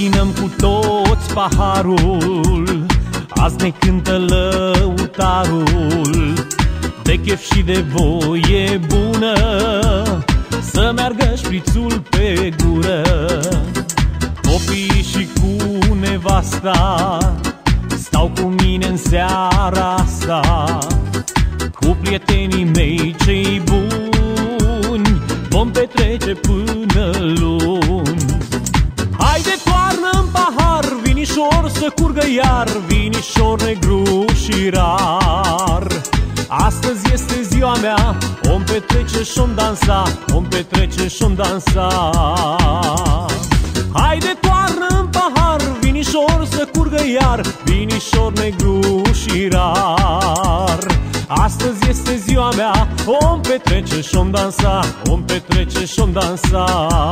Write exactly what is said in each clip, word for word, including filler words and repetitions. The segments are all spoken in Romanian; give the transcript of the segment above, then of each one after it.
închinăm cu toți paharul, azi ne cântă lăutarul. De chef și de voie bună, să meargă șprițul pe gură. Copiii și cu nevasta stau cu mine în seara asta, cu prietenii mei cei buni vom petrece până luni. Haide, toarnă-n pahar vinișor să curgă iar, vinișor negru și rar. Astăzi este ziua mea, om petrece și-om dansa, om petrece și-om dansa. Haide, toarnă-n pahar vinișor să curgă iar, vinișor negru și rar. Astăzi este ziua mea, om petrece și-om dansa, om petrece și-om dansa.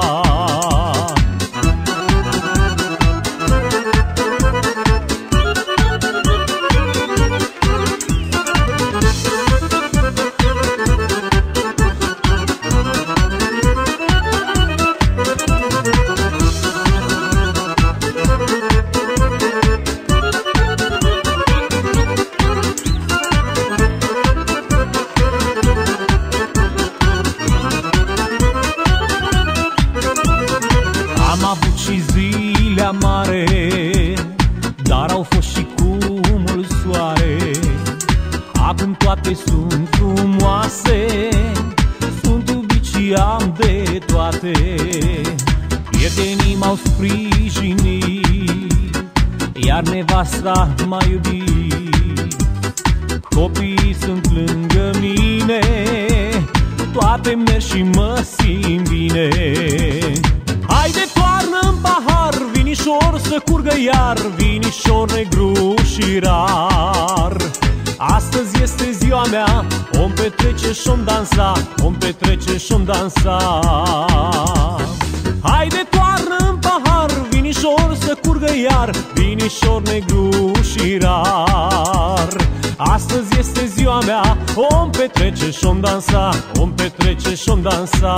Am avut și zile amare, dar au fost și cu mult soare. Acum toate sunt frumoase, sunt iubit și am de toate. Prietenii m-au sprijinit, iar nevasta m-a iubit. Copiii sunt lângă mine, toate merg și mă simt bine. Haide, toarnă-n pahar vinișor să curgă iar, vinișor negru și rar. Astăzi este ziua mea, om petrece și-om dansa, om petrece și-om dansa. Haide, toarnă-n pahar vinișor să curgă iar, vinișor negru și rar. Astăzi este ziua mea, om petrece și-om dansa, om petrece și-om dansa.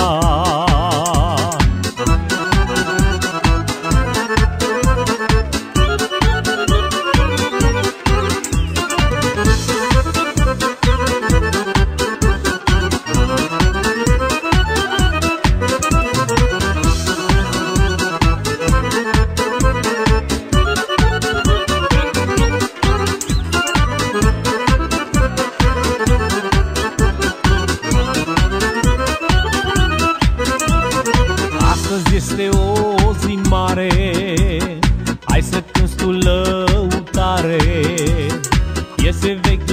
Astăzi este o zi mare, hai să cânti tu lăutare. Piese vechi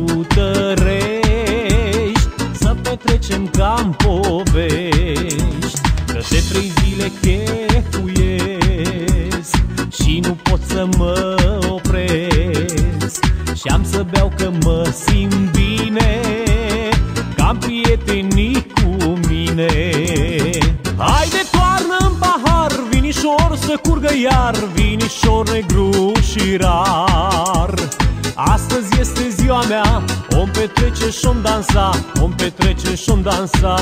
lăutărești, să petrecem ca-n povești. Că de trei zile chefuiesc și nu pot să mă opresc. Și-am să beau că mă simt bine, că-am prietenii cu mine. Haide, toarnă-n pahar vinișor să curgă iar, vinișor negru și rar. Astăzi este ziua mea, om petrece și-om dansa, om petrece și-om dansa.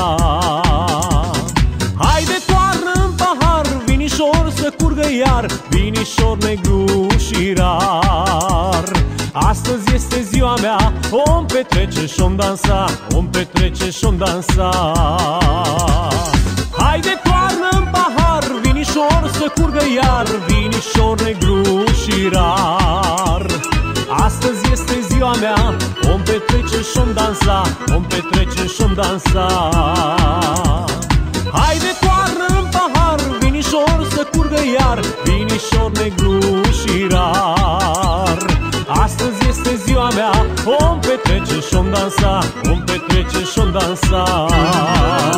Haide, toarnă-n pahar vinișor să curgă iar, vinișor negru și rar. Astăzi este ziua mea, om petrece și-om dansa, om petrece și-om dansa. Haide, toarnă-n pahar vinișor să curgă iar, vinișor negru și rar. Astăzi este ziua mea, om petrece și-om dansa, om petrece și-om dansa. Haide, toarnă-n pahar vinișor să curgă iar, vinișor negru și rar. Astăzi este ziua mea, om petrece și-om dansa, om petrece și-om dansa.